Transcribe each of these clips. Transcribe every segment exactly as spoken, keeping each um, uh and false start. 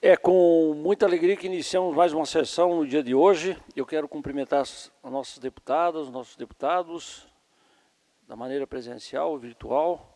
É com muita alegria que iniciamos mais uma sessão no dia de hoje. Eu quero cumprimentar as nossas deputadas, os nossos deputados, da maneira presencial, virtual.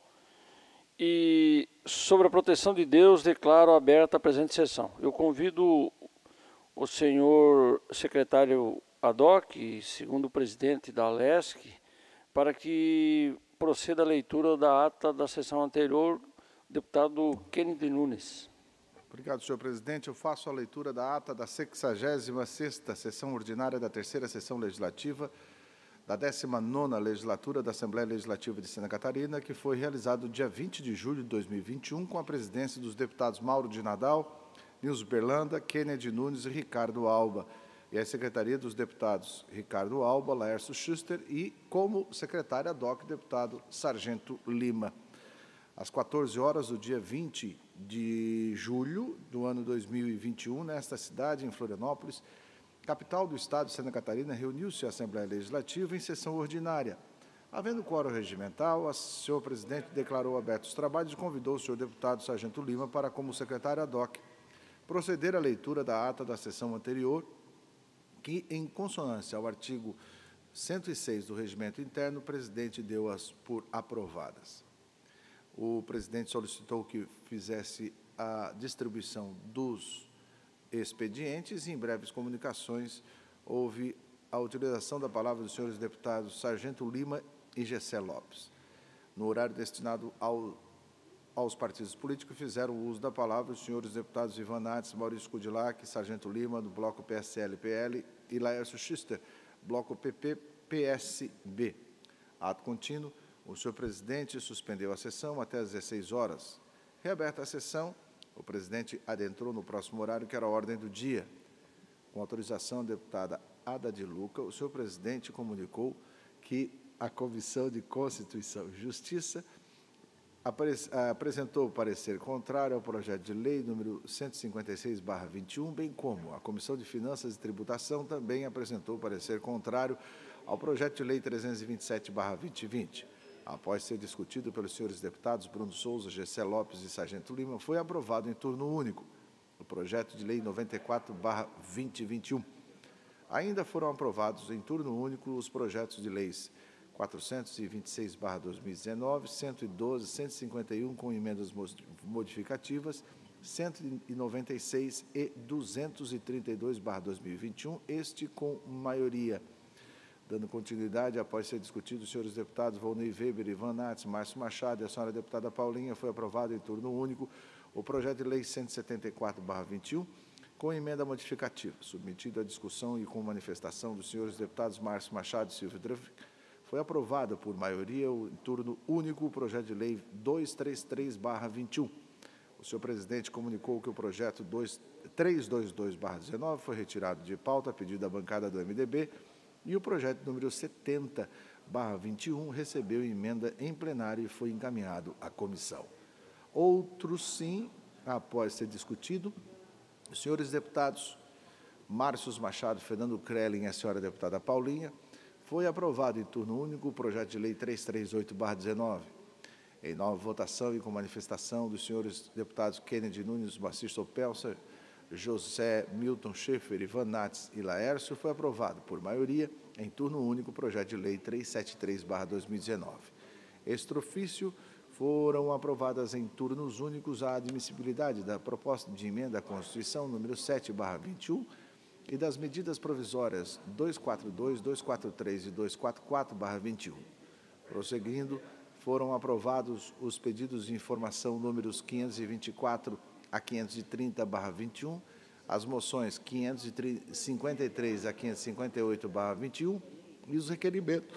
E sobre a proteção de Deus, declaro aberta a presente sessão. Eu convido o senhor secretário Adoc, segundo o presidente da Alesc, para que proceda a leitura da ata da sessão anterior, deputado Kennedy Nunes. Obrigado, senhor presidente. Eu faço a leitura da ata da sexagésima sexta sessão ordinária da terceira sessão legislativa da décima nona legislatura da Assembleia Legislativa de Santa Catarina, que foi realizado dia vinte de julho de dois mil e vinte e um, com a presidência dos deputados Mauro de Nadal, Nilson Berlanda, Kennedy Nunes e Ricardo Alba, e a secretaria dos deputados Ricardo Alba, Laércio Schuster e, como secretário ad hoc, deputado Sargento Lima. Às quatorze horas do dia vinte de julho do ano dois mil e vinte e um, nesta cidade, em Florianópolis, capital do estado de Santa Catarina, reuniu-se a Assembleia Legislativa em sessão ordinária. Havendo quórum regimental, o senhor presidente declarou abertos os trabalhos e convidou o senhor deputado Sargento Lima para, como secretário ad hoc, proceder à leitura da ata da sessão anterior, que, em consonância ao artigo cento e seis do Regimento Interno, o presidente deu-as por aprovadas. O presidente solicitou que fizesse a distribuição dos expedientes e, em breves comunicações, houve a utilização da palavra dos senhores deputados Sargento Lima e Gessé Lopes. No horário destinado ao, aos partidos políticos, fizeram uso da palavra os senhores deputados Ivan Nates, Maurício Kudilac, Sargento Lima, do bloco P S L P L, e Laércio Schuster, bloco P P P S B. Ato contínuo. O senhor presidente suspendeu a sessão até às dezesseis horas. Reaberta a sessão, o presidente adentrou no próximo horário, que era a ordem do dia. Com autorização da deputada Ada de Luca, o senhor presidente comunicou que a Comissão de Constituição e Justiça apresentou parecer contrário ao projeto de lei número cento e cinquenta e seis barra vinte e um, bem como a Comissão de Finanças e Tributação também apresentou parecer contrário ao projeto de lei trezentos e vinte e sete barra dois mil e vinte. Após ser discutido pelos senhores deputados Bruno Souza, Gessé Lopes e Sargento Lima, foi aprovado em turno único o projeto de lei noventa e quatro barra dois mil e vinte e um. Ainda foram aprovados em turno único os projetos de leis quatrocentos e vinte e seis barra dois mil e dezenove, cento e doze, cento e cinquenta e um com emendas modificativas, cento e noventa e seis e duzentos e trinta e dois barra dois mil e vinte e um, este com maioria. Dando continuidade, após ser discutido, os senhores deputados Volney Weber, Ivan Nates, Márcio Machado e a senhora deputada Paulinha, foi aprovado em turno único o projeto de lei cento e setenta e quatro barra vinte e um, com emenda modificativa, submetido à discussão e com manifestação dos senhores deputados Márcio Machado e Silvio Dreyfus, foi aprovado por maioria em turno único o projeto de lei duzentos e trinta e três barra vinte e um. O senhor presidente comunicou que o projeto trezentos e vinte e dois barra dezenove foi retirado de pauta a pedido da bancada do M D B, e o projeto número setenta barra vinte e um recebeu emenda em plenário e foi encaminhado à comissão. Outro sim, após ser discutido, os senhores deputados Márcio Machado, Fernando Krelling e a senhora deputada Paulinha, foi aprovado em turno único o projeto de lei trezentos e trinta e oito barra dezenove. Em nova votação e com manifestação dos senhores deputados Kennedy Nunes, Moacir Sopelsa, José Milton Schaefer, Ivan Nates e Laércio, foi aprovado por maioria em turno único o projeto de lei trezentos e setenta e três barra dois mil e dezenove. Extra ofício foram aprovadas em turnos únicos a admissibilidade da proposta de emenda à Constituição número sete barra vinte e um e das medidas provisórias duzentos e quarenta e dois, duzentos e quarenta e três e duzentos e quarenta e quatro barra vinte e um. Prosseguindo, foram aprovados os pedidos de informação números quinhentos e vinte e quatro a quinhentos e trinta barra vinte e um, as moções quinhentos e cinquenta e três a quinhentos e cinquenta e oito barra vinte e um e os requerimentos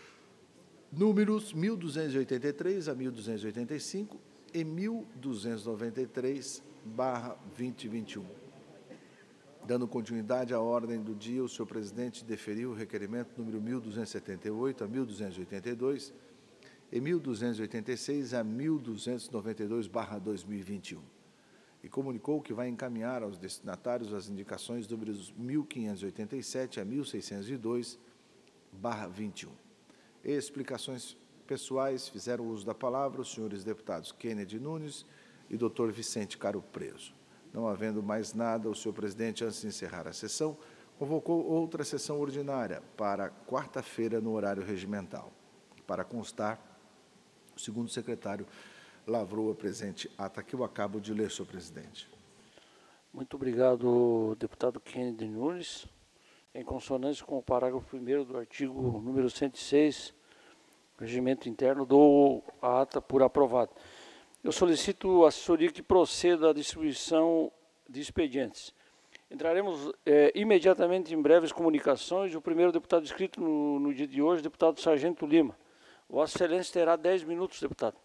números mil duzentos e oitenta e três a mil duzentos e oitenta e cinco e mil duzentos e noventa e três barra dois mil e vinte e um. Dando continuidade à ordem do dia, o senhor presidente deferiu o requerimento número mil duzentos e setenta e oito a mil duzentos e oitenta e dois e mil duzentos e oitenta e seis a mil duzentos e noventa e dois barra dois mil e vinte e um. E comunicou que vai encaminhar aos destinatários as indicações números mil quinhentos e oitenta e sete a mil seiscentos e dois barra vinte e um. Explicações pessoais fizeram uso da palavra os senhores deputados Kennedy Nunes e doutor Vicente Caro Preso. Não havendo mais nada, o senhor presidente, antes de encerrar a sessão, convocou outra sessão ordinária para quarta-feira, no horário regimental. Para constar, o segundo secretário lavrou a presente ata que eu acabo de ler, senhor presidente. Muito obrigado, deputado Kennedy Nunes. Em consonância com o parágrafo primeiro do artigo número cento e seis, regimento interno, dou a ata por aprovada. Eu solicito à assessoria que proceda à distribuição de expedientes. Entraremos é, imediatamente em breves comunicações. O primeiro deputado inscrito no, no dia de hoje, deputado Sargento Lima. Vossa Excelência terá dez minutos, deputado.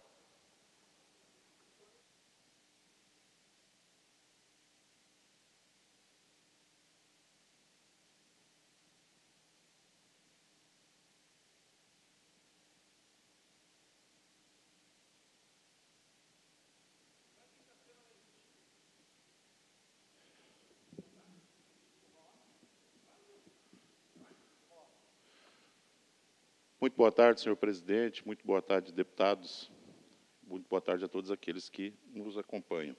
Muito boa tarde, senhor presidente, muito boa tarde, deputados, muito boa tarde a todos aqueles que nos acompanham.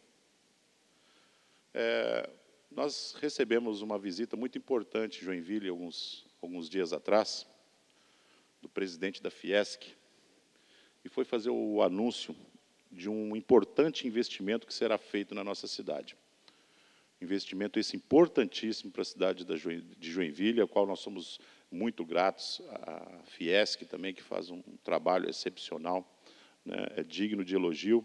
É, nós recebemos uma visita muito importante em Joinville, alguns, alguns dias atrás, do presidente da Fiesc, e foi fazer o anúncio de um importante investimento que será feito na nossa cidade. Investimento esse importantíssimo para a cidade de Joinville, ao qual nós somos muito gratos, à Fiesc também, que faz um trabalho excepcional, né, é digno de elogio,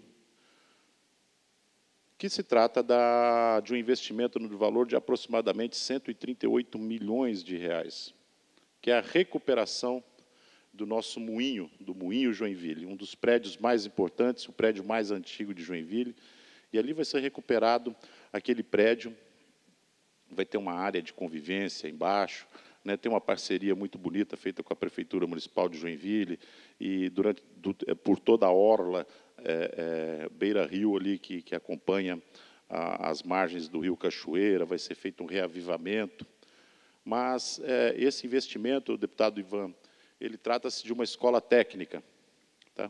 que se trata da, de um investimento no valor de aproximadamente cento e trinta e oito milhões de reais, que é a recuperação do nosso moinho, do Moinho Joinville, um dos prédios mais importantes, o prédio mais antigo de Joinville, e ali vai ser recuperado aquele prédio, vai ter uma área de convivência embaixo, né, tem uma parceria muito bonita feita com a Prefeitura Municipal de Joinville, e durante, do, por toda a orla, é, é, beira-rio ali, que, que acompanha a, as margens do rio Cachoeira, vai ser feito um reavivamento. Mas é, esse investimento, deputado Ivan, ele trata-se de uma escola técnica. Tá?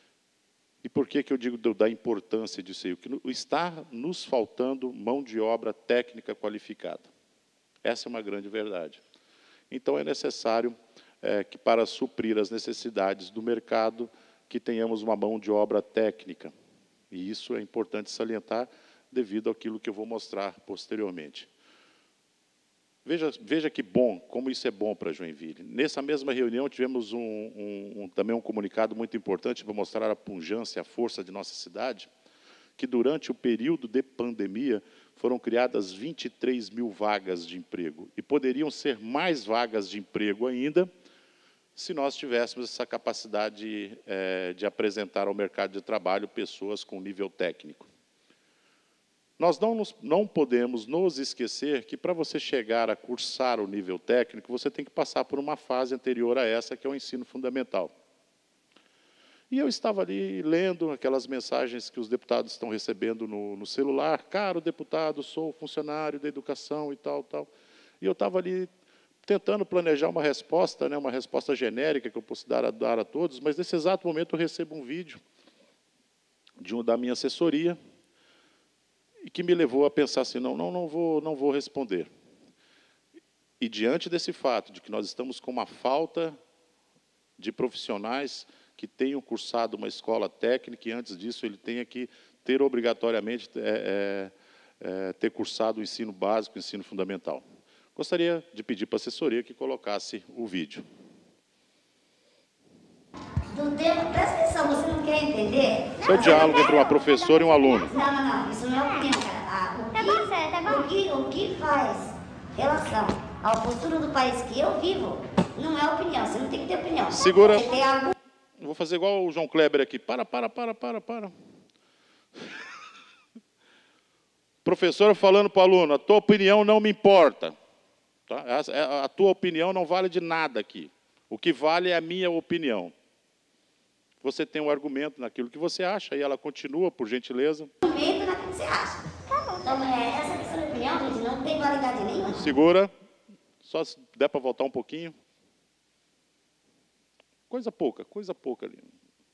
E por que, que eu digo da importância disso aí? Porque está nos faltando mão de obra técnica qualificada. Essa é uma grande verdade. Então, é necessário é, que, para suprir as necessidades do mercado, que tenhamos uma mão de obra técnica. E isso é importante salientar, devido àquilo que eu vou mostrar posteriormente. Veja, veja que bom, como isso é bom para Joinville. Nessa mesma reunião, tivemos um, um, um, também um comunicado muito importante para mostrar a pujança e a força de nossa cidade, que, durante o período de pandemia, foram criadas vinte e três mil vagas de emprego. E poderiam ser mais vagas de emprego ainda, se nós tivéssemos essa capacidade é, de apresentar ao mercado de trabalho pessoas com nível técnico. Nós não, nos, não podemos nos esquecer que, para você chegar a cursar o nível técnico, você tem que passar por uma fase anterior a essa, que é o ensino fundamental. E eu estava ali lendo aquelas mensagens que os deputados estão recebendo no, no celular. Caro deputado, sou funcionário da educação e tal, tal. E eu estava ali tentando planejar uma resposta, né, uma resposta genérica que eu posso dar a, dar a todos, mas, nesse exato momento, eu recebo um vídeo de um, da minha assessoria, e que me levou a pensar assim, não, não, não vou, não vou responder. E, diante desse fato de que nós estamos com uma falta de profissionais que tenham cursado uma escola técnica, e, antes disso, ele tenha que ter, obrigatoriamente, é, é, ter cursado o ensino básico, o ensino fundamental. Gostaria de pedir para a assessoria que colocasse o vídeo. Do tempo, presta atenção, você não quer entender? Isso é o diálogo entre uma professora e um aluno. Não, não, não, isso não é opinião, cara. Ah, o, que, o, que, o que faz relação à postura do país que eu vivo, não é opinião, você não tem que ter opinião. Segura. Você tem algo... Vou fazer igual o João Kleber aqui. Para, para, para, para, para. Professora falando para o aluno, a tua opinião não me importa. Tá? A, a tua opinião não vale de nada aqui. O que vale é a minha opinião. Você tem um argumento naquilo que você acha, e ela continua, por gentileza. Argumento naquilo que você acha. Então, é, essa questão de opinião, gente, não tem validade nenhuma. Segura. Só se der para voltar um pouquinho. Coisa pouca, coisa pouca ali.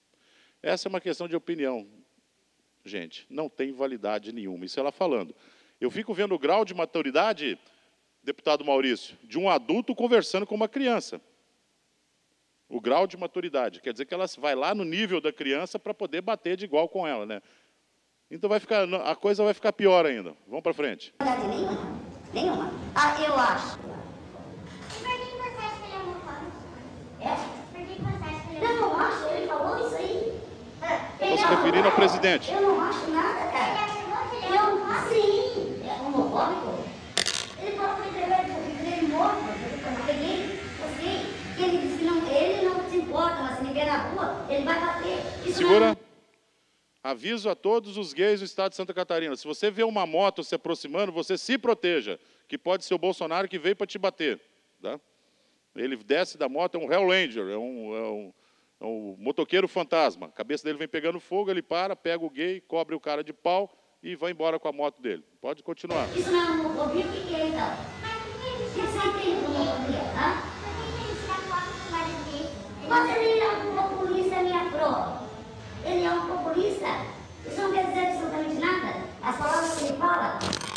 Essa é uma questão de opinião, gente. Não tem validade nenhuma. Isso ela falando. Eu fico vendo o grau de maturidade, deputado Maurício, de um adulto conversando com uma criança. O grau de maturidade. Quer dizer que ela vai lá no nível da criança para poder bater de igual com ela, né? Então vai ficar, a coisa vai ficar pior ainda. Vamos para frente. Nenhuma. Nenhuma. Ah, eu acho. Por que você acha que ele é homofóbico? É? Por que você acha que ele é Eu não acho, ele falou isso aí. Estou se referindo ao presidente. Eu não acho nada, cara. Ele afirmou que ele é Eu, homofóbico? sim, é homofóbico. Ele falou que ele é ele morto, eu peguei, eu sei, que ele disse que não, ele não se importa, mas se me ver na rua, ele vai bater. Isso Segura. não é... Aviso a todos os gays do estado de Santa Catarina. Se você vê uma moto se aproximando, você se proteja, que pode ser o Bolsonaro que veio para te bater. Tá? Ele desce da moto, é um Hellranger, é um, é, um, é um motoqueiro fantasma. A cabeça dele vem pegando fogo, ele para, pega o gay, cobre o cara de pau e vai embora com a moto dele. Pode continuar. Isso não é homofobia, o que que é então? Mas por que ele O que você entende por homofobia, hã? Por que ele tira foto com vários gays? Mas ele é um populista, minha prova. Ele é um populista. Isso não quer dizer absolutamente nada. As palavras que ele fala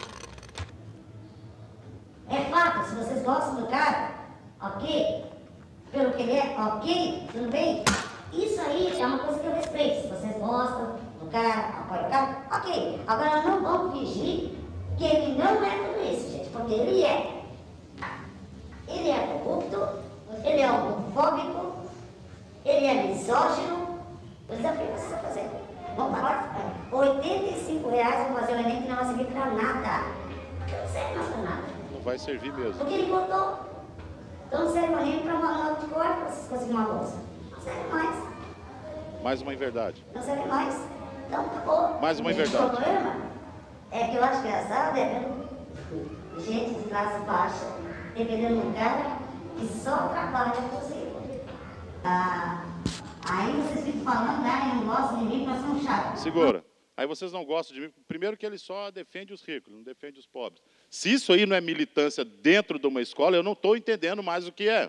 é fato. Se vocês gostam do cara, ok. Pelo que ele é, ok. Tudo bem? Isso aí é uma coisa que eu respeito. Se vocês gostam do cara, apoiam o cara, ok. Agora não vamos fingir que ele não é tudo isso, gente. Porque ele é. Ele é corrupto, ele é homofóbico, ele é misógino. O desafio que vocês vão fazer. Vamos lá. oitenta e cinco reais vou fazer o Enem que não vai servir para nada. Não serve mais para nada. Não vai servir mesmo. Porque ele botou. Então não serve nem para uma nota de corte para vocês conseguirem uma bolsa. Não serve mais. Mais uma inverdade. Não serve mais. Então acabou. Mais uma O inverdade. problema é que eu acho engraçado é ver gente de classe baixa dependendo de um cara que só trabalha com você. Ah, aí vocês ficam falando, ah, eu não gosto de mim, mas são chatos. Segura. Aí vocês não gostam de mim. Primeiro que ele só defende os ricos, não defende os pobres. Se isso aí não é militância dentro de uma escola, eu não estou entendendo mais o que é.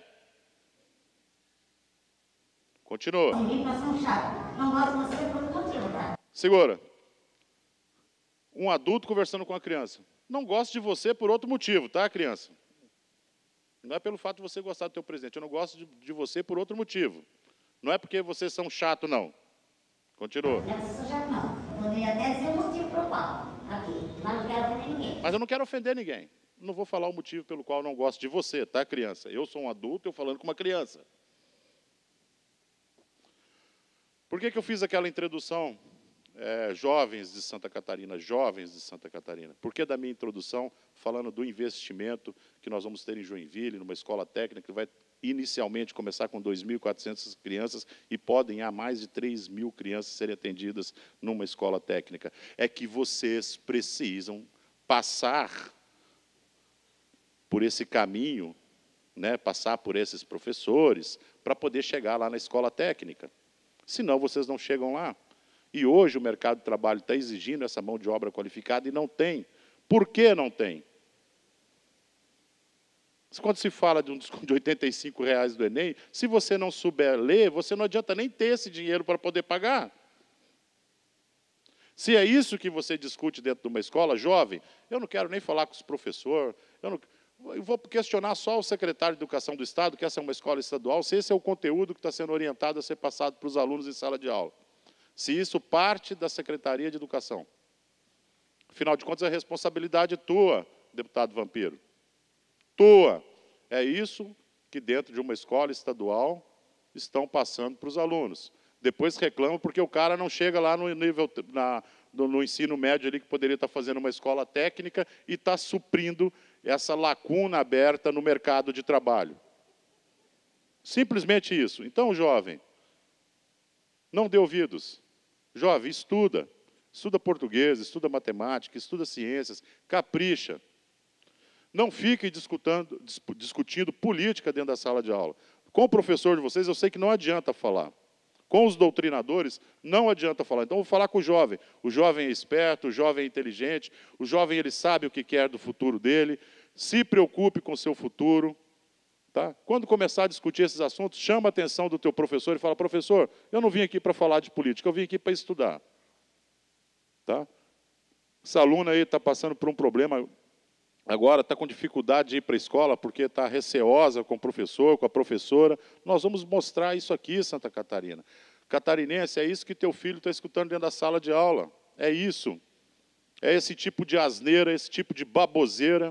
Continua. De mim, mas são chatos. Não gosto de você por um motivo, tá? Segura. Um adulto conversando com uma criança. Não gosto de você por outro motivo, tá, criança? Não é pelo fato de você gostar do teu presente. Eu não gosto de, de você por outro motivo. Não é porque vocês são chatos, não. Continua. Não, vocês são chatos, não. Eu poderia até dizer o motivo pro qual. Aqui. Mas não quero ofender ninguém. Mas eu não quero ofender ninguém. Não vou falar o motivo pelo qual eu não gosto de você, tá, criança? Eu sou um adulto, eu falando com uma criança. Por que que eu fiz aquela introdução, é, jovens de Santa Catarina, jovens de Santa Catarina? Por que da minha introdução, falando do investimento que nós vamos ter em Joinville, numa escola técnica, que vai inicialmente começar com dois mil e quatrocentas crianças e podem há mais de três mil crianças serem atendidas numa escola técnica? É que vocês precisam passar por esse caminho, né, passar por esses professores, para poder chegar lá na escola técnica. Senão, vocês não chegam lá. E hoje o mercado de trabalho está exigindo essa mão de obra qualificada e não tem. Por que não tem? Quando se fala de um desconto de oitenta e cinco reais do Enem, se você não souber ler, você não adianta nem ter esse dinheiro para poder pagar. Se é isso que você discute dentro de uma escola, jovem, eu não quero nem falar com os professores, eu, não, eu vou questionar só o secretário de Educação do Estado, que essa é uma escola estadual, se esse é o conteúdo que está sendo orientado a ser passado para os alunos em sala de aula. Se isso parte da Secretaria de Educação. Afinal de contas, a responsabilidade é tua, deputado Vampiro. Tua. É isso que, dentro de uma escola estadual, estão passando para os alunos. Depois reclamam porque o cara não chega lá no, nível, na, no, no ensino médio ali, que poderia estar fazendo uma escola técnica e está suprindo essa lacuna aberta no mercado de trabalho. Simplesmente isso. Então, jovem, não dê ouvidos. Jovem, estuda. Estuda português, estuda matemática, estuda ciências, capricha. Não fiquem discutindo, discutindo política dentro da sala de aula. Com o professor de vocês, eu sei que não adianta falar. Com os doutrinadores, não adianta falar. Então, eu vou falar com o jovem. O jovem é esperto, o jovem é inteligente, o jovem ele sabe o que quer do futuro dele, se preocupe com o seu futuro. Tá? Quando começar a discutir esses assuntos, chama a atenção do teu professor e fala, professor, eu não vim aqui para falar de política, eu vim aqui para estudar. Tá? Essa aluna aí está passando por um problema agora, está com dificuldade de ir para a escola porque está receosa com o professor, com a professora. Nós vamos mostrar isso aqui, Santa Catarina. Catarinense, é isso que teu filho está escutando dentro da sala de aula. É isso. É esse tipo de asneira, esse tipo de baboseira.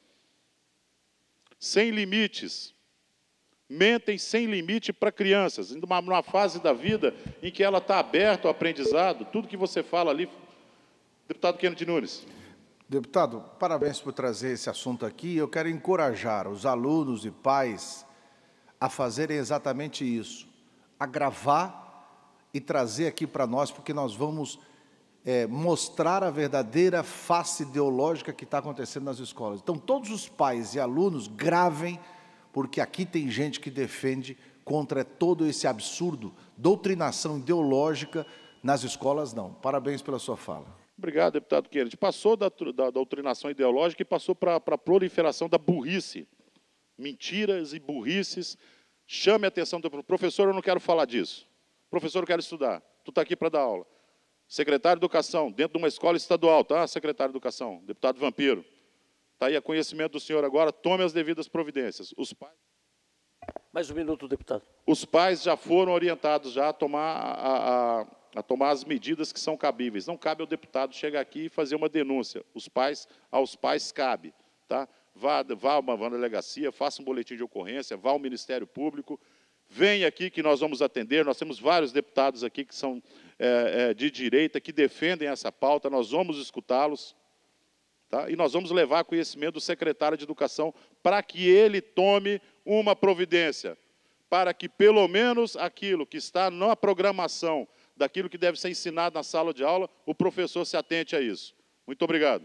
Sem limites. Mentem sem limite para crianças, numa, numa fase da vida em que ela está aberta ao aprendizado. Tudo que você fala ali. Deputado Kennedy Nunes. Deputado, parabéns por trazer esse assunto aqui. Eu quero encorajar os alunos e pais a fazerem exatamente isso, a gravar e trazer aqui para nós, porque nós vamos é, mostrar a verdadeira face ideológica que está acontecendo nas escolas. Então, todos os pais e alunos gravem, porque aqui tem gente que defende contra todo esse absurdo, doutrinação ideológica nas escolas, não. Parabéns pela sua fala. Obrigado, deputado Kennedy. Passou da, da doutrinação ideológica e passou para a proliferação da burrice. Mentiras e burrices. Chame a atenção do professor, eu não quero falar disso. Professor, eu quero estudar. Tu está aqui para dar aula. Secretário de Educação, dentro de uma escola estadual, tá? Secretário de Educação, deputado Vampiro. Está aí a conhecimento do senhor agora, tome as devidas providências. Os pais... Mais um minuto, deputado. Os pais já foram orientados já a tomar a, a, a tomar as medidas que são cabíveis. Não cabe ao deputado chegar aqui e fazer uma denúncia. Os pais, aos pais cabe. Tá? Vá, vá a uma, vá na delegacia, faça um boletim de ocorrência, vá ao Ministério Público, venha aqui que nós vamos atender. Nós temos vários deputados aqui que são é, é, de direita, que defendem essa pauta, nós vamos escutá-los. Tá? E nós vamos levar conhecimento do secretário de Educação para que ele tome uma providência, para que, pelo menos, aquilo que está na programação daquilo que deve ser ensinado na sala de aula, o professor se atente a isso. Muito obrigado.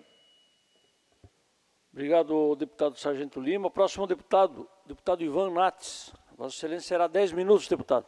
Obrigado, deputado Sargento Lima. Próximo deputado, deputado Ivan Nates. Vossa Excelência será dez minutos, deputado.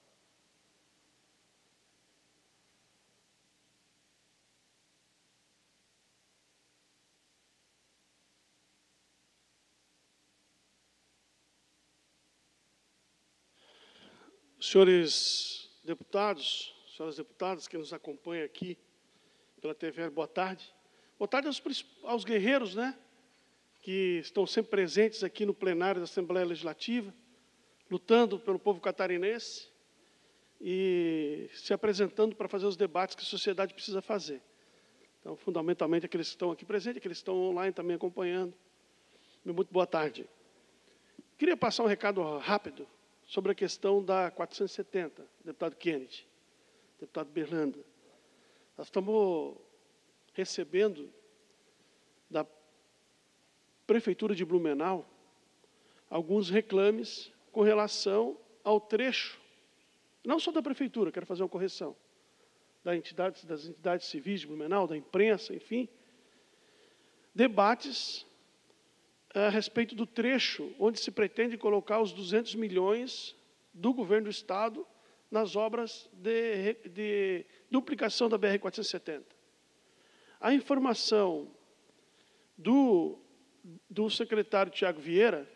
Senhores deputados, senhoras deputadas que nos acompanham aqui pela T V, boa tarde. Boa tarde aos, aos guerreiros, né, que estão sempre presentes aqui no plenário da Assembleia Legislativa, lutando pelo povo catarinense e se apresentando para fazer os debates que a sociedade precisa fazer. Então, fundamentalmente, aqueles que estão aqui presentes, aqueles que estão online também acompanhando. Muito boa tarde. Queria passar um recado rápido sobre a questão da quatrocentos e setenta, deputado Kennedy, deputado Berlanda. Nós estamos recebendo da Prefeitura de Blumenau alguns reclames com relação ao trecho, não só da Prefeitura, quero fazer uma correção, da entidade, das entidades civis de Blumenau, da imprensa, enfim, debates a respeito do trecho onde se pretende colocar os duzentos milhões do governo do Estado nas obras de, de duplicação da B R quatrocentos e setenta. A informação do, do secretário Tiago Vieira,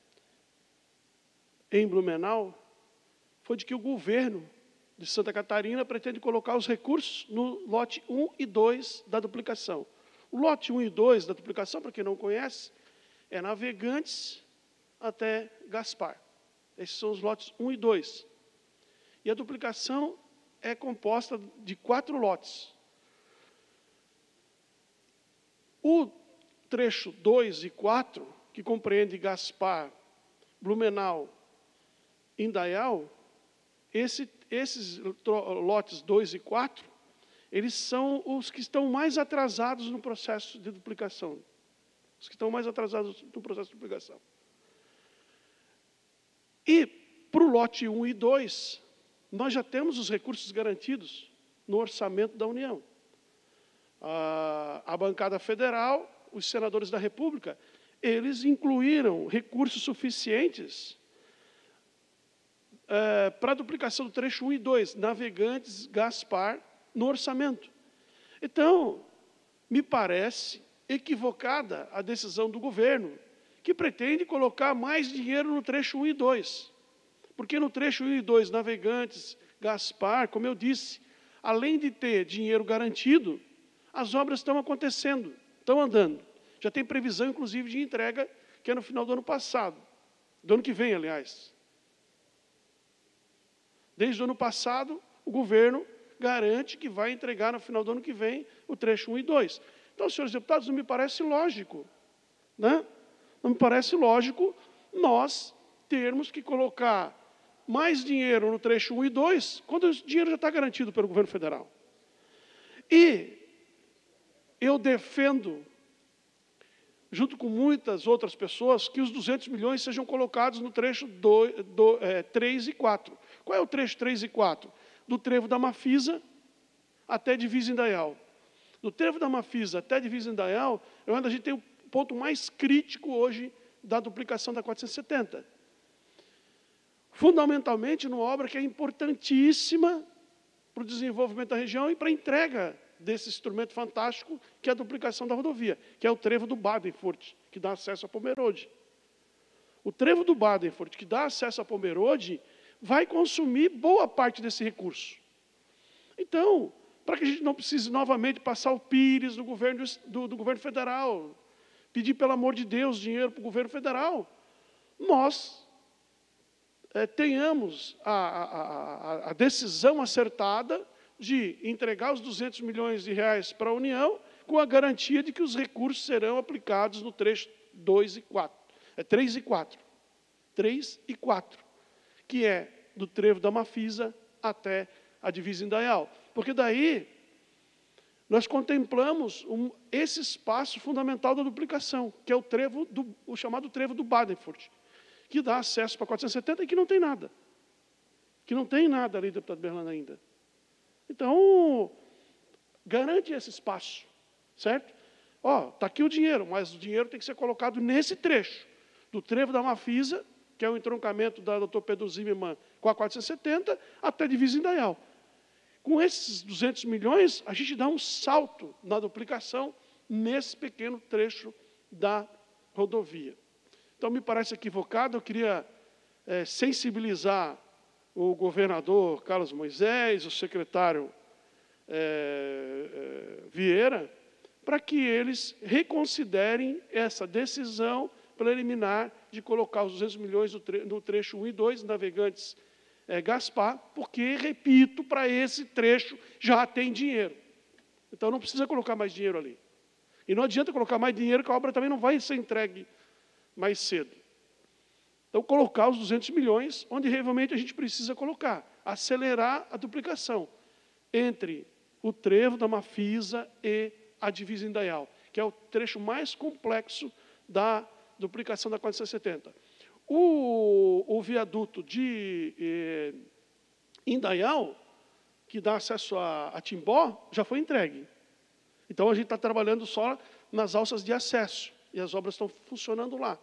em Blumenau, foi de que o governo de Santa Catarina pretende colocar os recursos no lote um e dois da duplicação. O lote um e dois da duplicação, para quem não conhece, é Navegantes até Gaspar. Esses são os lotes um e dois. E a duplicação é composta de quatro lotes. O trecho dois e quatro, que compreende Gaspar, Blumenau, Indaial, esse, esses lotes dois e quatro, eles são os que estão mais atrasados no processo de duplicação. Os que estão mais atrasados no processo de duplicação. E, para o lote um e dois, nós já temos os recursos garantidos no orçamento da União. A, a bancada federal, os senadores da República, eles incluíram recursos suficientes é, para a duplicação do trecho um e dois, Navegantes, Gaspar, no orçamento. Então, me parece equivocada a decisão do governo, que pretende colocar mais dinheiro no trecho um e dois. Porque no trecho um e dois, Navegantes, Gaspar, como eu disse, além de ter dinheiro garantido, as obras estão acontecendo, estão andando. Já tem previsão, inclusive, de entrega, que é no final do ano passado, do ano que vem, aliás. Desde o ano passado, o governo garante que vai entregar no final do ano que vem o trecho um e dois. Então, senhores deputados, não me parece lógico, né? Não me parece lógico nós termos que colocar mais dinheiro no trecho um e dois, quando o dinheiro já está garantido pelo governo federal. E eu defendo, junto com muitas outras pessoas, que os duzentos milhões sejam colocados no trecho do, do, é, três e quatro. Qual é o trecho três e quatro? Do trevo da Mafisa até Divisa Indaial. Do trevo da Mafisa até Divisa Indaial, é onde a gente tem o ponto mais crítico hoje da duplicação da quatrocentos e setenta. Fundamentalmente, numa obra que é importantíssima para o desenvolvimento da região e para a entrega desse instrumento fantástico, que é a duplicação da rodovia, que é o trevo do Badenfurt, que dá acesso a Pomerode. O trevo do Badenfurt, que dá acesso a Pomerode, vai consumir boa parte desse recurso. Então, para que a gente não precise novamente passar o pires do governo, do, do governo federal, pedir, pelo amor de Deus, dinheiro para o governo federal, nós é, tenhamos a, a, a, a decisão acertada de entregar os duzentos milhões de reais para a União, com a garantia de que os recursos serão aplicados no trecho dois e quatro, é três e quatro, três e quatro, que é do trevo da Mafisa até a Divisa Indaial. Porque daí nós contemplamos um, esse espaço fundamental da duplicação, que é o, trevo do, o chamado trevo do Badenfurt, que dá acesso para quatrocentos e setenta e que não tem nada. Que não tem nada ali, deputado Berlando, ainda. Então, garante esse espaço, certo? Ó, está aqui o dinheiro, mas o dinheiro tem que ser colocado nesse trecho, do trevo da Mafisa, que é o entroncamento da doutor Pedro Zimmermann com a quatrocentos e setenta, até a Divisa Indaial. Com esses duzentos milhões, a gente dá um salto na duplicação nesse pequeno trecho da rodovia. Então, me parece equivocado, eu queria é, sensibilizar o governador Carlos Moisés, o secretário é, é, Vieira, para que eles reconsiderem essa decisão preliminar de colocar os duzentos milhões no, tre no trecho um e dois, Navegantes é, Gaspar, porque, repito, para esse trecho já tem dinheiro. Então, não precisa colocar mais dinheiro ali. E não adianta colocar mais dinheiro, que a obra também não vai ser entregue mais cedo. Então, colocar os duzentos milhões, onde realmente a gente precisa colocar, acelerar a duplicação entre o trevo da Mafisa e a Divisa Indaial, que é o trecho mais complexo da duplicação da quatrocentos e setenta. O, o viaduto de eh, Indaial, que dá acesso a, a Timbó, já foi entregue. Então, a gente está trabalhando só nas alças de acesso, e as obras estão funcionando lá.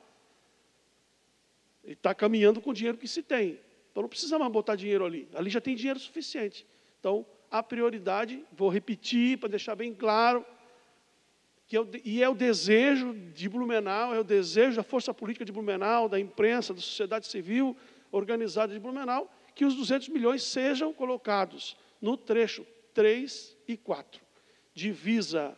E está caminhando com o dinheiro que se tem. Então, não precisa mais botar dinheiro ali. Ali já tem dinheiro suficiente. Então, a prioridade, vou repetir para deixar bem claro, que é o, e é o desejo de Blumenau, é o desejo da força política de Blumenau, da imprensa, da sociedade civil organizada de Blumenau, que os duzentos milhões sejam colocados no trecho três e quatro. Divisa,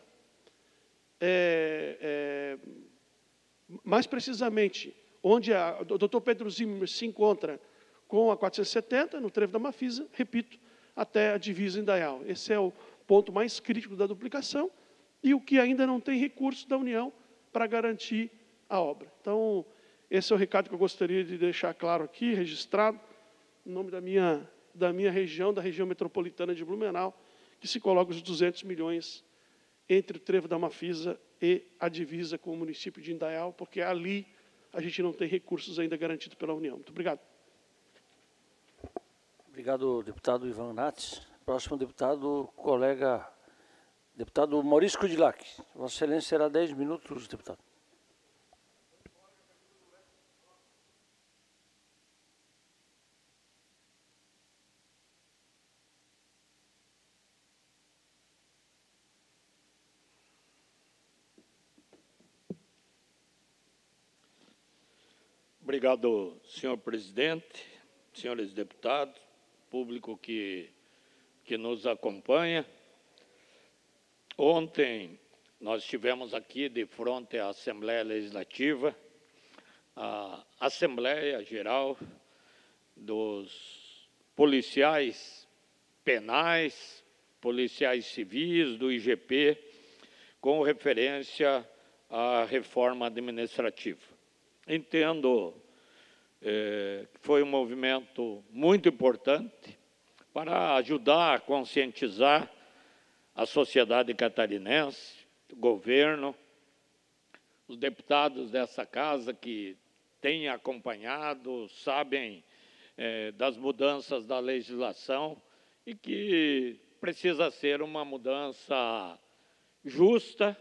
é, é, mais precisamente, onde a, o doutor Pedro Zimmermann se encontra com a quatrocentos e setenta, no trevo da Mafisa, repito, até a Divisa Indaial. Esse é o ponto mais crítico da duplicação e o que ainda não tem recurso da União para garantir a obra. Então, esse é o recado que eu gostaria de deixar claro aqui, registrado, em nome da minha, da minha região, da região metropolitana de Blumenau, que se coloca os duzentos milhões entre o trevo da Mafisa e a divisa com o município de Indaial, porque ali a gente não tem recursos ainda garantidos pela União. Muito obrigado. Obrigado, deputado Ivan Nats. Próximo deputado, colega, deputado Maurício Kudilac. Vossa Excelência será dez minutos, deputado. Obrigado, senhor presidente, senhores deputados, público que, que nos acompanha. Ontem nós estivemos aqui de frente à Assembleia Legislativa, a Assembleia Geral dos policiais penais, policiais civis, do I G P, com referência à reforma administrativa. Entendo eh, que foi um movimento muito importante para ajudar a conscientizar a sociedade catarinense, o governo, os deputados dessa casa que têm acompanhado, sabem eh, das mudanças da legislação e que precisa ser uma mudança justa,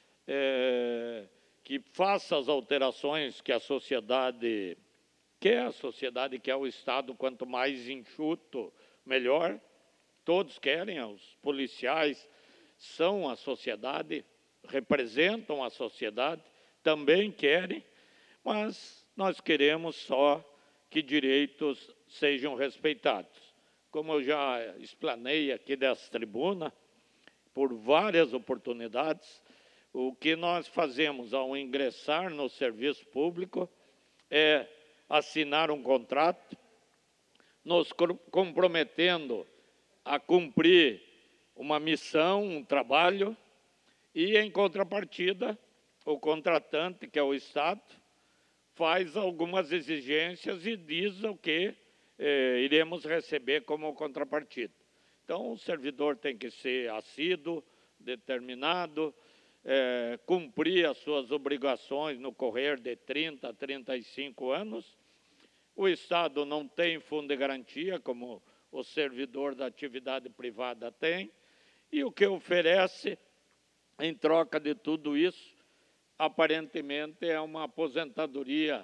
eh, que faça as alterações que a sociedade quer, a sociedade quer o Estado, quanto mais enxuto, melhor. Todos querem, os policiais são a sociedade, representam a sociedade, também querem, mas nós queremos só que direitos sejam respeitados. Como eu já explanei aqui dessa tribuna, por várias oportunidades, o que nós fazemos ao ingressar no serviço público é assinar um contrato, nos comprometendo a cumprir uma missão, um trabalho, e, em contrapartida, o contratante, que é o Estado, faz algumas exigências e diz o que eh, iremos receber como contrapartida. Então, o servidor tem que ser assíduo, determinado, eh, cumprir as suas obrigações no correr de trinta a trinta e cinco anos. O Estado não tem fundo de garantia, como o servidor da atividade privada tem, e o que oferece, em troca de tudo isso, aparentemente é uma aposentadoria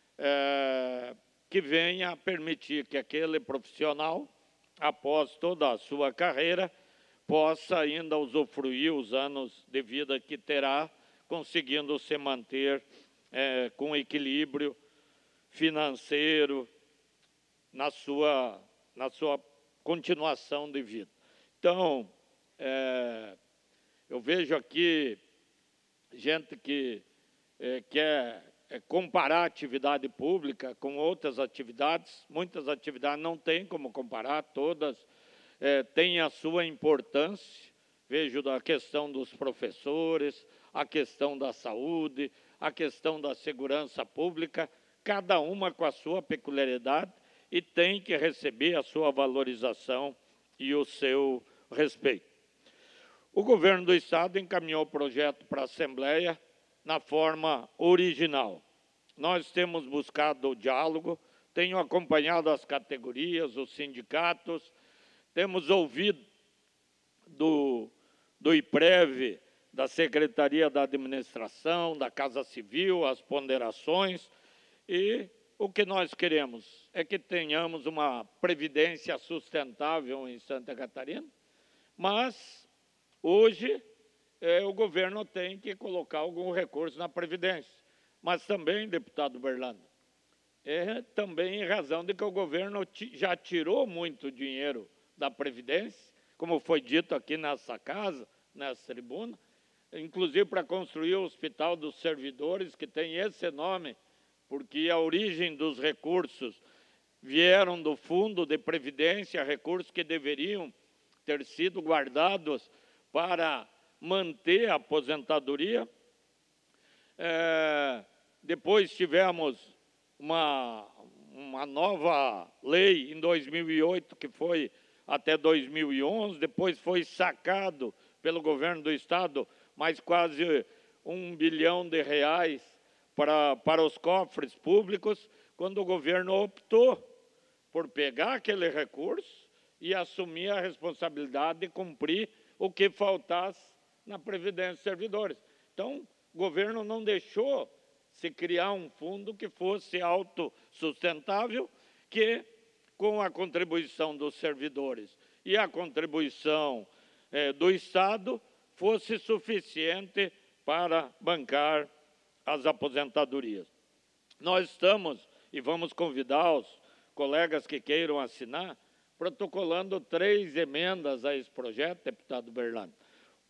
é, que venha a permitir que aquele profissional, após toda a sua carreira, possa ainda usufruir os anos de vida que terá, conseguindo se manter é, com equilíbrio financeiro na sua, na sua continuação de vida. Então, é, eu vejo aqui gente que é, quer é, comparar a atividade pública com outras atividades. Muitas atividades não tem como comparar, todas é, têm a sua importância. Vejo a questão dos professores, a questão da saúde, a questão da segurança pública, cada uma com a sua peculiaridade e tem que receber a sua valorização e o seu respeito. O governo do Estado encaminhou o projeto para a Assembleia na forma original. Nós temos buscado o diálogo, tenho acompanhado as categorias, os sindicatos, temos ouvido do, do IPREV, da Secretaria da Administração, da Casa Civil, as ponderações, e o que nós queremos é que tenhamos uma previdência sustentável em Santa Catarina, mas hoje, é, o governo tem que colocar algum recurso na Previdência. Mas também, deputado Berlando, é também em razão de que o governo já tirou muito dinheiro da Previdência, como foi dito aqui nessa casa, nessa tribuna, inclusive para construir o Hospital dos Servidores, que tem esse nome, porque a origem dos recursos vieram do Fundo de Previdência, recursos que deveriam ter sido guardados para manter a aposentadoria. É, depois tivemos uma, uma nova lei em dois mil e oito, que foi até dois mil e onze, depois foi sacado pelo governo do Estado mais quase um bilhão de reais para, para os cofres públicos, quando o governo optou por pegar aquele recurso e assumir a responsabilidade de cumprir o que faltasse na Previdência dos Servidores. Então, o governo não deixou se criar um fundo que fosse autossustentável, que, com a contribuição dos servidores e a contribuição eh, do Estado, fosse suficiente para bancar as aposentadorias. Nós estamos, e vamos convidar os colegas que queiram assinar, protocolando três emendas a esse projeto, deputado Berlando.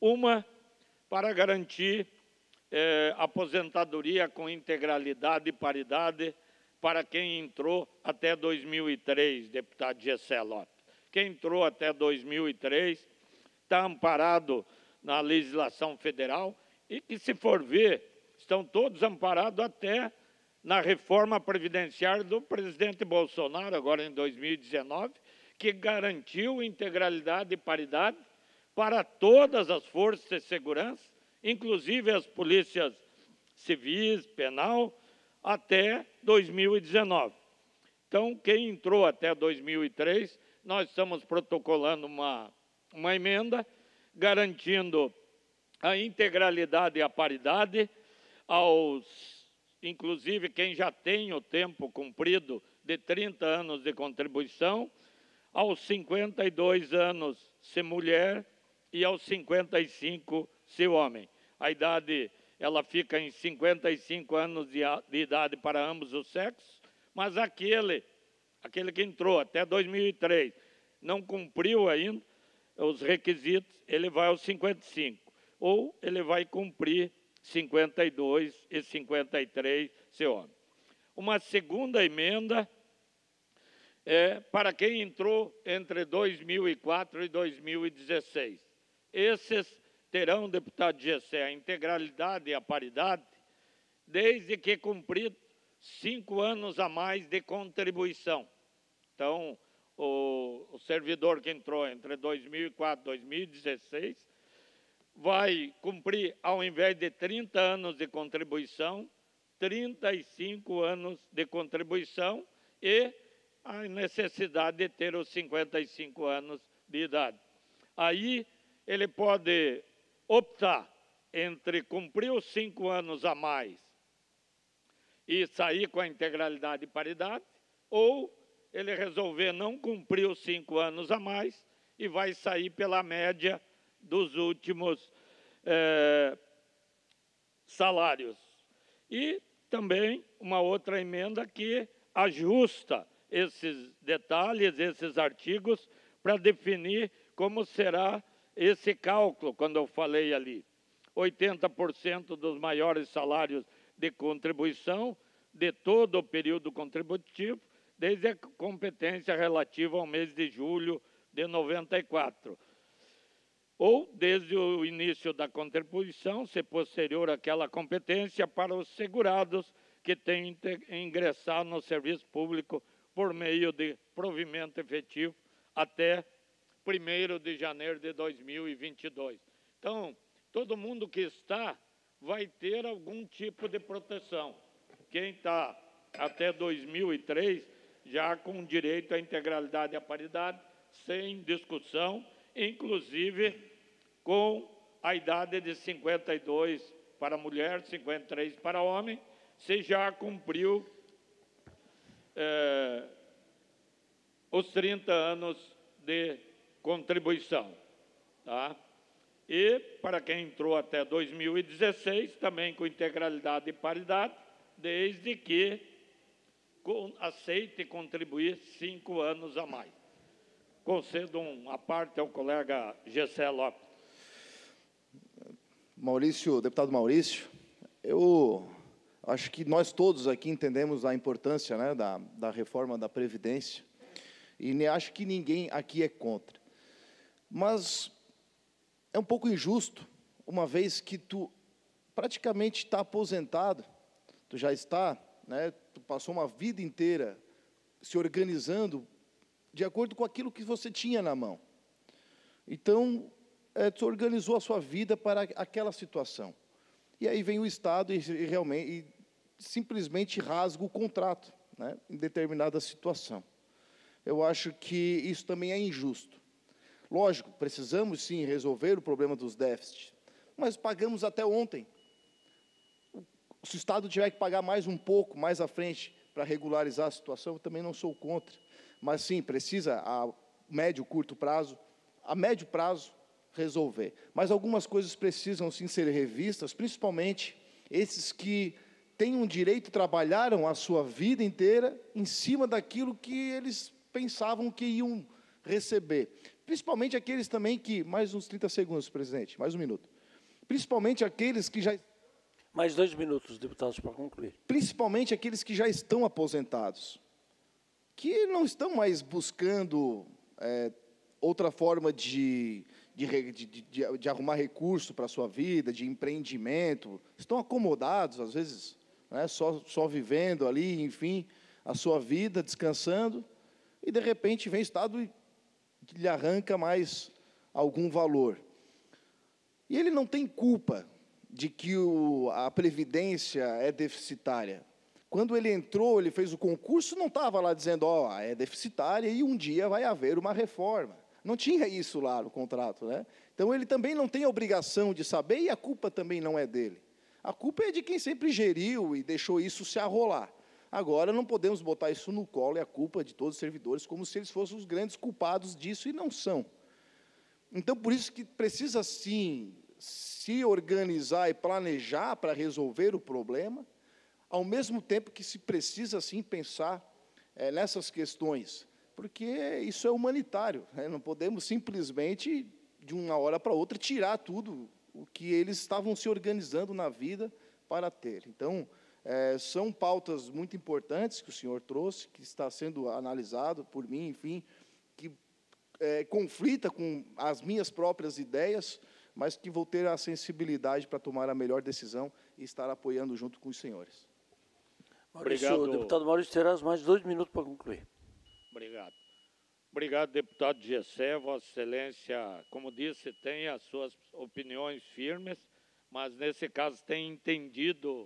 Uma, para garantir eh, aposentadoria com integralidade e paridade para quem entrou até dois mil e três, deputado Gessé Lopes. Quem entrou até dois mil e três está amparado na legislação federal e que, se for ver, estão todos amparados até na reforma previdenciária do presidente Bolsonaro, agora em dois mil e dezenove, que garantiu integralidade e paridade para todas as forças de segurança, inclusive as polícias civis, penal, até dois mil e dezenove. Então, quem entrou até dois mil e três, nós estamos protocolando uma, uma emenda garantindo a integralidade e a paridade aos, inclusive, quem já tem o tempo cumprido de trinta anos de contribuição, aos cinquenta e dois anos se mulher e aos cinquenta e cinco se homem. A idade, ela fica em cinquenta e cinco anos de, de idade para ambos os sexos, mas aquele, aquele que entrou até dois mil e três, não cumpriu ainda os requisitos, ele vai aos cinquenta e cinco, ou ele vai cumprir cinquenta e dois e cinquenta e três se homem. Uma segunda emenda é para quem entrou entre dois mil e quatro e dois mil e dezesseis. Esses terão, deputado Gessé, a integralidade e a paridade, desde que cumprido cinco anos a mais de contribuição. Então, o, o servidor que entrou entre dois mil e quatro e dois mil e dezesseis vai cumprir, ao invés de trinta anos de contribuição, trinta e cinco anos de contribuição e a necessidade de ter os cinquenta e cinco anos de idade. Aí ele pode optar entre cumprir os cinco anos a mais e sair com a integralidade e paridade, ou ele resolver não cumprir os cinco anos a mais e vai sair pela média dos últimos eh, salários. E também uma outra emenda que ajusta esses detalhes, esses artigos, para definir como será esse cálculo, quando eu falei ali. oitenta por cento dos maiores salários de contribuição de todo o período contributivo, desde a competência relativa ao mês de julho de noventa e quatro. Ou desde o início da contribuição, se posterior àquela competência, para os segurados que têm ingressado no serviço público por meio de provimento efetivo até primeiro de janeiro de dois mil e vinte e dois. Então, todo mundo que está vai ter algum tipo de proteção. Quem está até dois mil e três, já com direito à integralidade e à paridade, sem discussão, inclusive com a idade de cinquenta e dois para mulher, cinquenta e três para homem, se já cumpriu é, os trinta anos de contribuição. Tá? E para quem entrou até dois mil e dezesseis, também com integralidade e paridade, desde que aceite contribuir cinco anos a mais. Concedo uma parte ao colega Gessé Lopes. Maurício, deputado Maurício, eu acho que nós todos aqui entendemos a importância, né, da, da reforma da Previdência, e acho que ninguém aqui é contra. Mas é um pouco injusto, uma vez que tu praticamente está aposentado, tu já está, né, tu passou uma vida inteira se organizando de acordo com aquilo que você tinha na mão. Então, é, tu organizou a sua vida para aquela situação. E aí vem o Estado e, e realmente e simplesmente rasga o contrato, né, em determinada situação. Eu acho que isso também é injusto. Lógico, precisamos sim resolver o problema dos déficits, mas pagamos até ontem. Se o Estado tiver que pagar mais um pouco, mais à frente, para regularizar a situação, eu também não sou contra. Mas sim, precisa, a médio, curto prazo, a médio prazo, resolver. Mas algumas coisas precisam sim ser revistas, principalmente esses que têm um direito, trabalharam a sua vida inteira em cima daquilo que eles pensavam que iam receber. Principalmente aqueles também que... Mais uns trinta segundos, presidente, mais um minuto. Principalmente aqueles que já... Mais dois minutos, deputados, para concluir. Principalmente aqueles que já estão aposentados, que não estão mais buscando é, outra forma de, de, de, de, de arrumar recurso para a sua vida, de empreendimento, estão acomodados, às vezes, né, só, só vivendo ali, enfim, a sua vida, descansando, e, de repente, vem o Estado e lhe arranca mais algum valor. E ele não tem culpa de que o, a Previdência é deficitária. Quando ele entrou, ele fez o concurso, não estava lá dizendo, ó, oh, é deficitária e um dia vai haver uma reforma. Não tinha isso lá no contrato, né? Então, ele também não tem a obrigação de saber e a culpa também não é dele. A culpa é de quem sempre geriu e deixou isso se arrolar. Agora, não podemos botar isso no colo, é a culpa de todos os servidores, como se eles fossem os grandes culpados disso, e não são. Então, por isso que precisa, sim, se organizar e planejar para resolver o problema, ao mesmo tempo que se precisa, sim, pensar é, nessas questões, porque isso é humanitário, né? Não podemos simplesmente, de uma hora para outra, tirar tudo o que eles estavam se organizando na vida para ter. Então, é, são pautas muito importantes que o senhor trouxe, que está sendo analisado por mim, enfim, que é, conflita com as minhas próprias ideias, mas que vou ter a sensibilidade para tomar a melhor decisão e estar apoiando junto com os senhores. Maurício, Obrigado. o deputado Maurício terá mais dois minutos para concluir. Obrigado. Obrigado, deputado Gessé. Vossa Excelência, como disse, tem as suas opiniões firmes, mas, nesse caso, tem entendido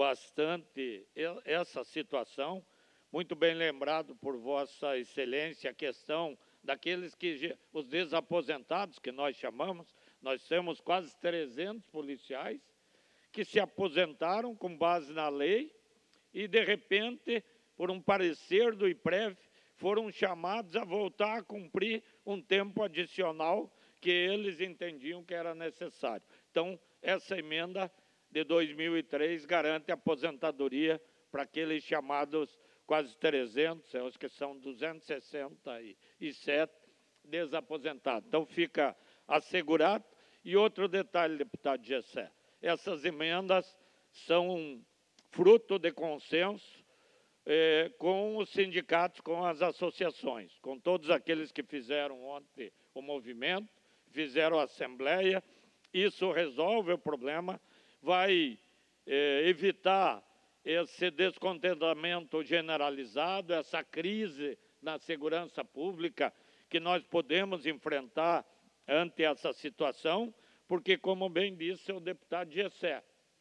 bastante essa situação. Muito bem lembrado por Vossa Excelência a questão daqueles que, os desaposentados, que nós chamamos. Nós temos quase trezentos policiais que se aposentaram com base na lei e, de repente, por um parecer do I P R E V, foram chamados a voltar a cumprir um tempo adicional que eles entendiam que era necessário. Então, essa emenda de dois mil e três garante a aposentadoria para aqueles chamados quase trezentos, eu acho que são duzentos e sessenta e sete desaposentados. Então, fica assegurado. E outro detalhe, deputado Gessé, essas emendas são fruto de consenso eh, com os sindicatos, com as associações, com todos aqueles que fizeram ontem o movimento, fizeram a assembleia. Isso resolve o problema, vai eh, evitar esse descontentamento generalizado, essa crise na segurança pública que nós podemos enfrentar ante essa situação, porque, como bem disse o deputado Gessé,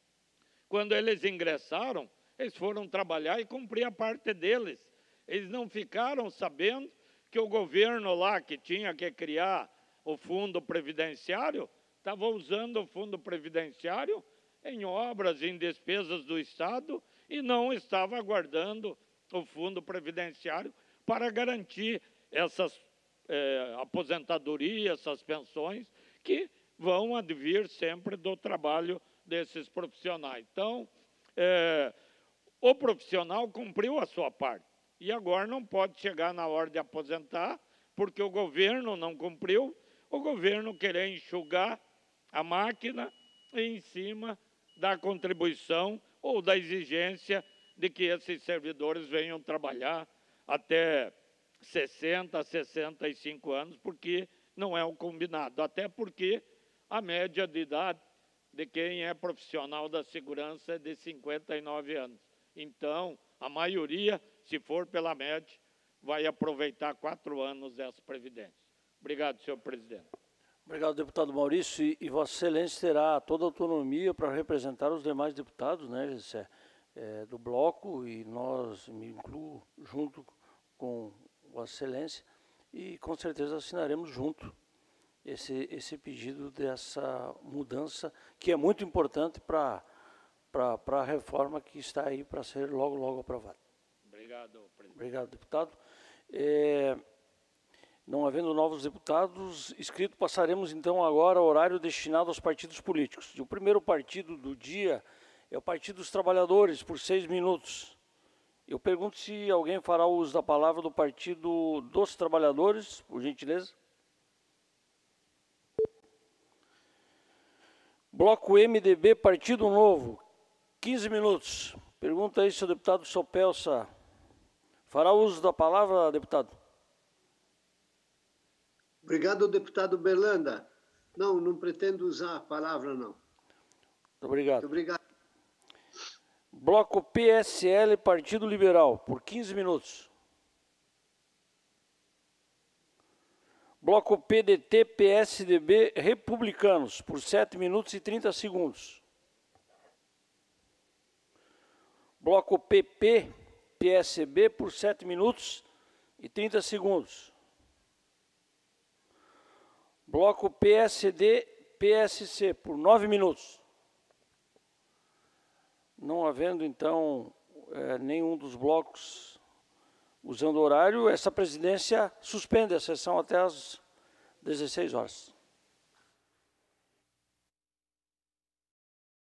quando eles ingressaram, eles foram trabalhar e cumprir a parte deles. Eles não ficaram sabendo que o governo lá, que tinha que criar o fundo previdenciário, estava usando o fundo previdenciário em obras, em despesas do Estado, e não estava guardando o fundo previdenciário para garantir essas É, aposentadoria, essas pensões, que vão advir sempre do trabalho desses profissionais. Então, é, o profissional cumpriu a sua parte, e agora não pode chegar na hora de aposentar, porque o governo não cumpriu, o governo querer enxugar a máquina em cima da contribuição ou da exigência de que esses servidores venham trabalhar até sessenta, sessenta e cinco anos, porque não é o combinado, até porque a média de idade de quem é profissional da segurança é de cinquenta e nove anos. Então, a maioria, se for pela média, vai aproveitar quatro anos dessa previdência. Obrigado, senhor presidente. Obrigado, deputado Maurício. E, e Vossa Excelência terá toda a autonomia para representar os demais deputados, né, Gessé, é, do bloco, e nós, me incluo, junto com Vossa Excelência, e com certeza assinaremos junto esse, esse pedido dessa mudança, que é muito importante para para a reforma que está aí para ser logo, logo aprovada. Obrigado, presidente. Obrigado, deputado. É, não havendo novos deputados inscritos, passaremos então agora ao horário destinado aos partidos políticos. E o primeiro partido do dia é o Partido dos Trabalhadores, por seis minutos. Eu pergunto se alguém fará uso da palavra do Partido dos Trabalhadores, por gentileza. Bloco M D B, Partido Novo, quinze minutos. Pergunta aí se o deputado Sopelsa fará uso da palavra, deputado. Obrigado, deputado Berlanda. Não, não pretendo usar a palavra, não. Muito obrigado. Muito obrigado. Bloco P S L, Partido Liberal, por quinze minutos. Bloco P D T, P S D B, Republicanos, por sete minutos e trinta segundos. Bloco P P, P S B, por sete minutos e trinta segundos. Bloco P S D, P S C, por nove minutos. Não havendo, então, é, nenhum dos blocos usando horário, essa presidência suspende a sessão até às dezesseis horas.